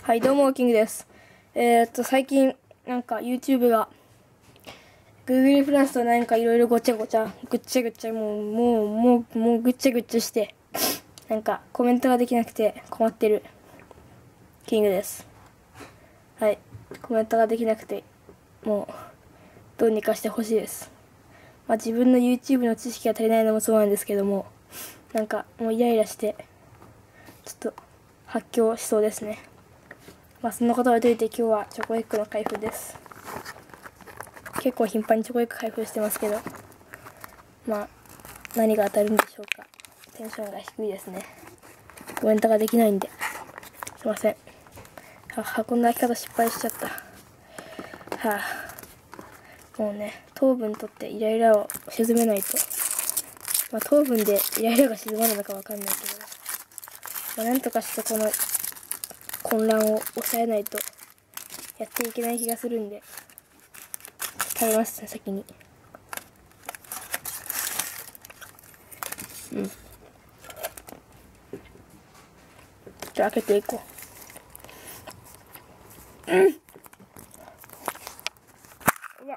はい、どうも、キングです。最近、なんか YouTube が、Google プラスとなんかいろいろごちゃごちゃ、ぐっちゃぐちゃ、もうぐっちゃぐちゃして、なんかコメントができなくて困ってる、キングです。はい、コメントができなくて、もう、どうにかしてほしいです。まあ自分の YouTube の知識が足りないのもそうなんですけども、なんかもうイライラして、ちょっと発狂しそうですね。まあそんなことは置いといて今日はチョコエッグの開封です。結構頻繁にチョコエッグ開封してますけど、まあ何が当たるんでしょうか。テンションが低いですね。コメントができないんで、すいません。箱の開き方失敗しちゃった。もうね、糖分取ってイライラを沈めないと。まあ糖分でイライラが静まるのかわかんないけど、まあなんとかしてこの混乱を抑えないとやっていけない気がするんで、食べますね、先に。じゃあ開けていこう。うわ。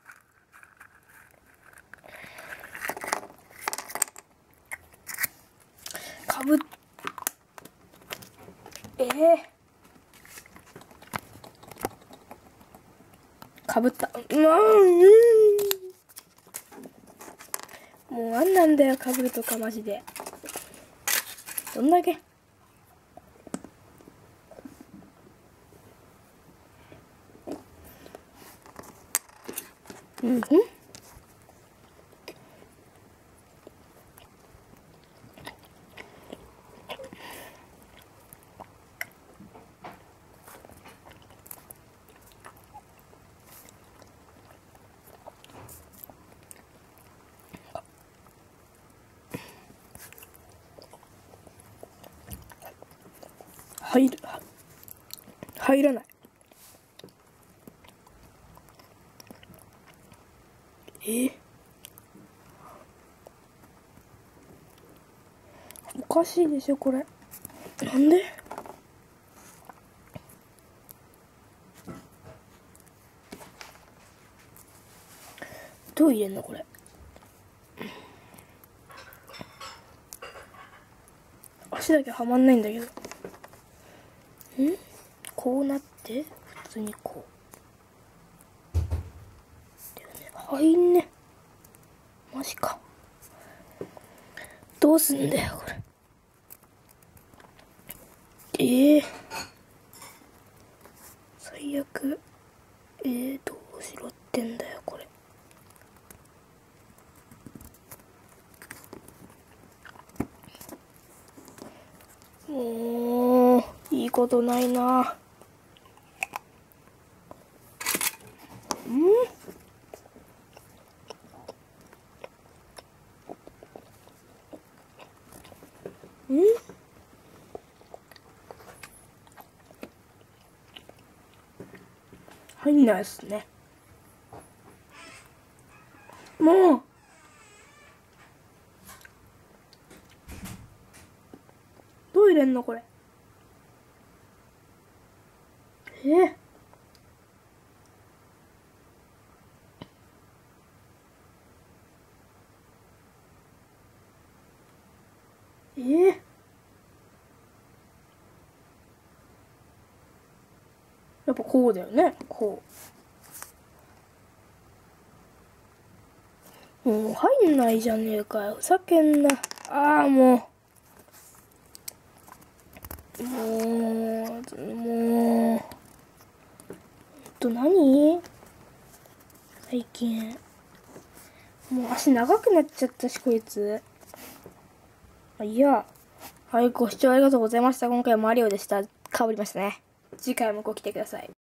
かぶっ、かぶった。もうなんなんだよ、かぶるとかマジで。どんだけ。入らない。おかしいでしょ、これ。なんで？どう入れんの、これ。足だけはまんないんだけど。こうなって、普通にこう。入んね。マジか。どうすんだよ、これ。最悪。どうしろってんだよ、これ。もう、いいことないな。入んないっすね。もうどう入れんのこれ。やっぱこうだよね、こう。もう入んないじゃねえかよ。ふざけんな。もう。何最近。もう足長くなっちゃったし、こいつ。いや。はい、ご視聴ありがとうございました。今回はマリオでした。かぶりましたね。次回もご来てください。